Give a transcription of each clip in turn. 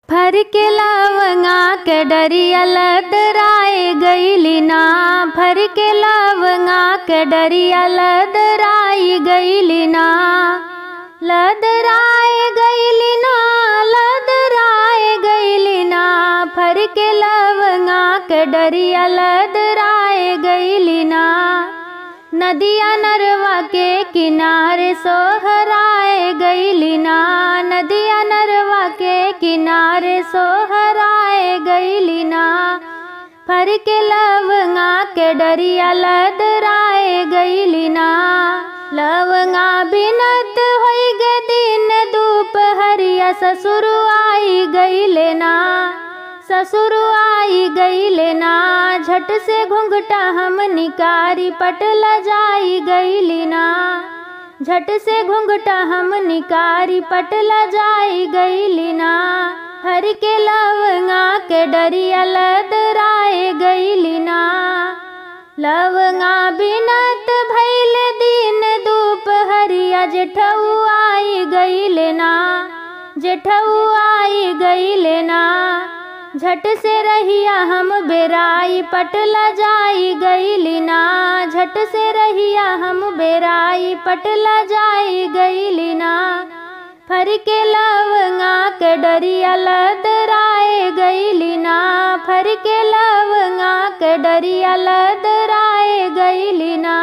फर के लवंगा के डरिया लदराए गईली ना, फर के लवंगा के डरिया लदराई गईली ना, लदराए गईली ना, लदराए गईली ना, फर के लवंगा के डरिया लदराए गईली ना। नदिया नरवा के किनारे सोहराए गईली ना, नदिया नरवा के किनारे सोहराए गईली ना, फर के लवंगा के डरिया लदराए गईली ना। लवंगा बिनत होई गे दिन दोपहरिया, ससुर आई गईले ना, ससुर आई गईले ना, झट से घुंघटा हम निकारी पटला जाई गईली ना, झट से घुंघटा हम निकारी पटला जाई गईली ना। फर के लवंगा के डरिया लदराए गईली ना, लवंगा बिनत भइल दिन दोपहरिया, जेठऊ आई गईले ना, जेठऊ आई गईले ना, झट से रहिया हम बेराई पटला जाई गईली ना, झट से रहिया हम बेराई पटला जाई गईली ना। फर के लवंगा के डरिया लदराए गईली ना, फर के लवंगा के डरिया लदराए गईली ना।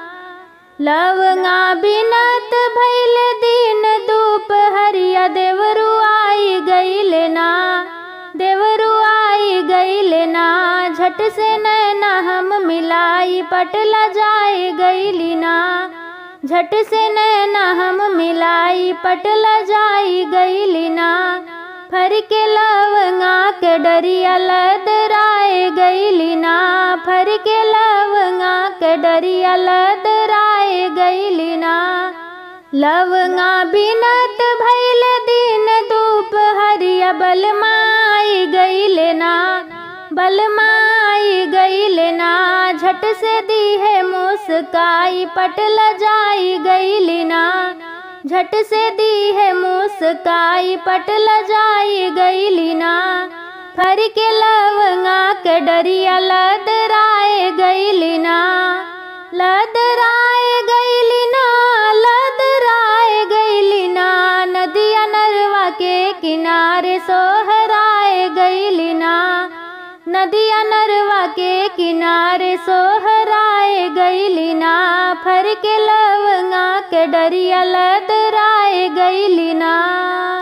लवंगा बिनत भइल दिन दोपहरिया, देवरू आई गईले ना, देवरू आई गईले ना, झट से नैना हम मिलाई पटला जाए गईली ना, झट से नैना हम मिलाई पटला जाई गईली ना। फर के लवंगा के डरिया लदराए गईली ना, फर के लवंगा के डरिया लदराए गईली ना। लवंगा बिनत भइल दिन दोपहरिया, बलमाई गईले ना, बलमाई गईले ना, झट से दी है मुस्काई पटला जाई गईली ना, झट से दी है मुस्काई पटला जाई गईली ना। फर के लवंगा के डरिया लदराए गईली ना, लदराए गईली ना, लदराए गईली ना, नदिया नरवा के किनारे सोहराए गईली ना, नदिया नरवा के किनारे सोहराए गईली ना। फर के लवंगा के डरिया लदराए गईली ना।